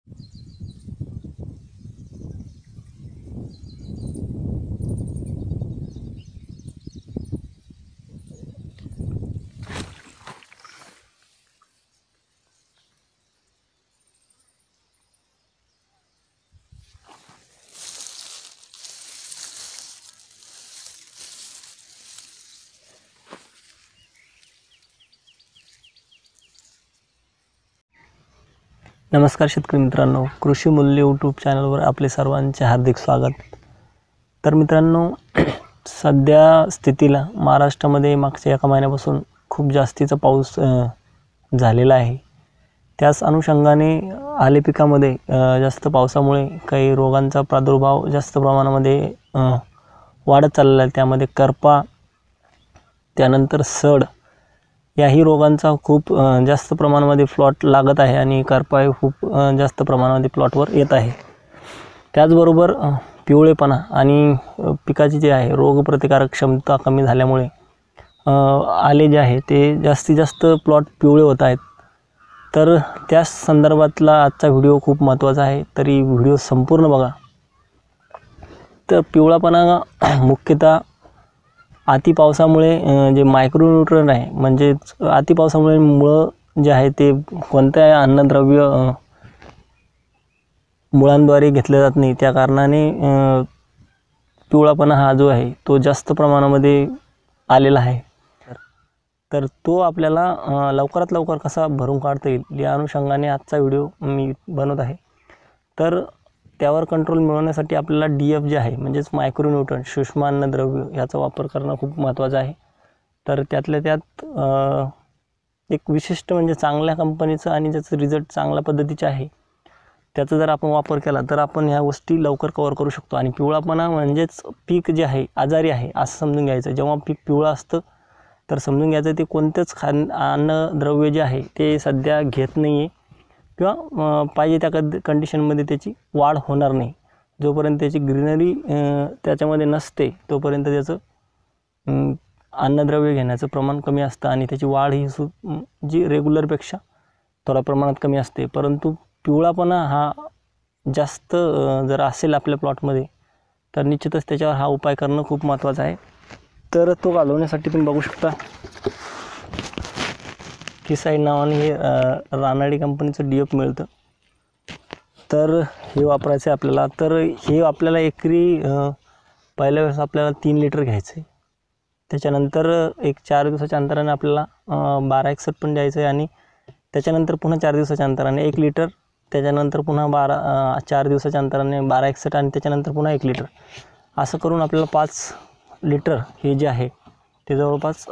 नमस्कार शेतकरी मित्रांनो, कृषी मूल्य यूट्यूब चॅनलवर आपले सर्वांचे हार्दिक स्वागत। तर मित्रांनो, सध्या स्थितीला महाराष्ट्रामध्ये मागच्या एका महिन्यापासून खूप जास्तीचा पाऊस झालेला आहे। त्याच अनुषंगाने आले पिकामध्ये जास्त पावसामुळे काही रोगांचा प्रादुर्भाव जास्त प्रमाणामध्ये वाढत चाललेला आहे। त्यामध्ये करपा, त्यानंतर सड याही रोगांचा खूप जास्त प्रमाणामध्ये प्लॉट लागत आहे आणि करपा खूप जास्त प्रमाणामध्ये प्लॉटवर येत आहे। त्याचबरोबर पिवळेपणा आणि पिकाची जे आहे रोगप्रतिकारक क्षमता कमी झाल्यामुळे आले जे आहे ते जास्तीत जास्त प्लॉट पिवळे होत आहेत। तर त्या संदर्भातला आजचा व्हिडिओ खूप महत्त्वाचा आहे, तरी व्हिडिओ संपूर्ण बघा। तर पिवळापणा मुख्यतः अति पावसामुळे जे मायक्रोन्यूट्रन आहे, म्हणजे अति पावसामुळे मुळं जे आहे ते कोणत्याही अन्नद्रव्य मुळांद्वारे घेतले जात नाही। त्या कारणाने पिवळापणा हा जो आहे तो जास्त प्रमाणामध्ये आलेला आहे। तर तो आपल्याला लवकरात लवकर कसा भरून काढता येईल या अनुषंगाने आजचा व्हिडिओ मी बनवत आहे। तर त्यावर कंट्रोल मिळवण्यासाठी आपल्याला DF जे आहे म्हणजेच मायक्रोन्यूट्रन सूक्ष्म अन्नद्रव्य याचा वापर करणं खूप महत्त्वाचं आहे। तर त्यातल्या त्यात एक विशिष्ट म्हणजे चांगल्या कंपनीचं आणि ज्याचं रिझल्ट चांगल्या पद्धतीचे आहे त्याचा जर आपण वापर केला तर आपण ह्या गोष्टी लवकर कव्हर करू शकतो। आणि पिवळापणा म्हणजेच पीक जे आहे आजारी आहे असं समजून घ्यायचं। जेव्हा पीक पिवळं असतं तर समजून घ्यायचं ते कोणतेच अन्नद्रव्य जे आहे ते सध्या घेत नाही आहे किंवा पाहिजे त्या कंडिशनमध्ये त्याची वाढ होणार नाही। जोपर्यंत त्याची ग्रीनरी त्याच्यामध्ये नसते तोपर्यंत त्याचं अन्नद्रव्य घेण्याचं प्रमाण कमी असतं आणि त्याची वाढ ही जी रेग्युलरपेक्षा थोड्या प्रमाणात कमी असते। परंतु पिवळापणा हा जास्त जर असेल आपल्या प्लॉटमध्ये तर निश्चितच त्याच्यावर हा उपाय करणं खूप महत्त्वाचं आहे। तर तो घालवण्यासाठी तुम्ही बघू शकता किसाईड नावाने हे रानाडी कंपनीचं DF मिळतं। तर हे वापरायचं आहे आपल्याला। तर हे आपल्याला एकरी पहिल्या वेळेस आपल्याला 3 लिटर घ्यायचं आहे। त्याच्यानंतर एक 4 दिवसाच्या अंतराने आपल्याला 1261 पण द्यायचं आहे आणि त्याच्यानंतर पुन्हा 4 दिवसाच्या अंतराने 1 लिटर, त्याच्यानंतर पुन्हा 4 दिवसाच्या अंतराने 1261 आणि त्याच्यानंतर पुन्हा 1 लिटर, असं करून आपल्याला 5 लिटर हे जे आहे ते जवळपास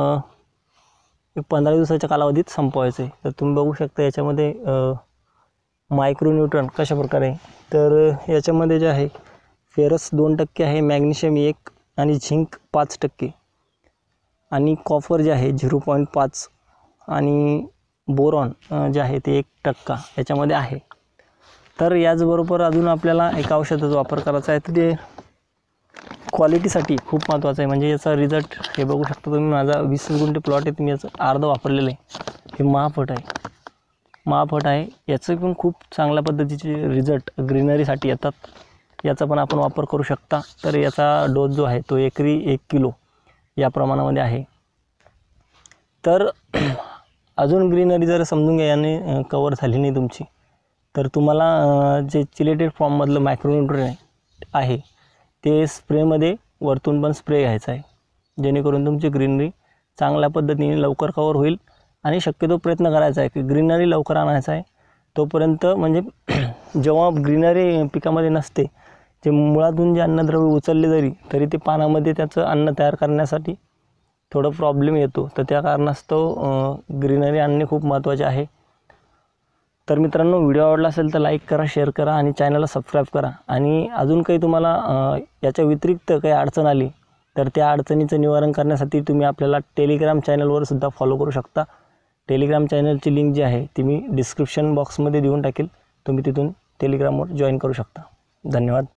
15 दिवसाच्या कालावधीत संपवायचं आहे। तर तुम्ही बघू शकता याच्यामध्ये मायक्रोन्यूट्रन कशा प्रकारे, तर याच्यामध्ये जे आहे फेरस 2% आहे, मॅग्नेशियम 1 आणि झिंक 5% आणि कॉपर जे आहे 0.5 आणि बोरॉन जे आहे ते 1% याच्यामध्ये आहे। तर याचबरोबर अजून आपल्याला एक औषधाचा वापर करायचा आहे, तर ते क्वालिटीसाठी खूप महत्त्वाचं आहे। म्हणजे याचा रिझल्ट हे बघू शकता तुम्ही, माझा 20 गुंठे प्लॉट आहे, तुम्ही याचं अर्ध वापरलेलं आहे। हे महाफट आहे, याचं पण खूप चांगल्या पद्धतीचे रिझल्ट ग्रीनरीसाठी येतात। याचा पण आपण वापर करू शकता। तर याचा डोस जो आहे तो एकरी 1 किलो या प्रमाणामध्ये आहे। तर अजून ग्रीनरी जर समजून घ्या याने कवर झाली नाही तुमची, तर तुम्हाला जे चिलेटेड फॉर्ममधलं मायक्रोन्यूट्रन आहे ते स्प्रेमध्ये वरतून पण स्प्रे घ्यायचा आहे, जेणेकरून तुमची ग्रीनरी चांगल्या पद्धतीने लवकर कवर होईल। आणि शक्यतो प्रयत्न करायचा आहे की ग्रीनरी लवकर आणायचा आहे तोपर्यंत, म्हणजे जेव्हा ग्रीनरी पिकामध्ये नसते, जे मुळातून जे अन्नद्रव्य उचलले तरी ते पानामध्ये त्याचं अन्न तयार करण्यासाठी थोडं प्रॉब्लेम येतो। तर त्या कारणास्तव ग्रीनरी आणणे खूप महत्त्वाचे आहे। तर मित्रांनो, व्हिडिओ आवडला असेल तर लाईक करा, शेअर करा आणि चॅनलला सबस्क्राईब करा। आणि अजून काही तुम्हाला याच्या व्यतिरिक्त काही अडचण आली तर त्या अडचणीचं निवारण करण्यासाठी तुम्ही आपल्याला टेलिग्राम चॅनलवर सुद्धा फॉलो करू शकता। टेलिग्राम चॅनलची लिंक जी आहे ती मी डिस्क्रिप्शन बॉक्समध्ये देऊन टाकेल, तुम्ही तिथून टेलिग्रामवर जॉईन करू शकता। धन्यवाद।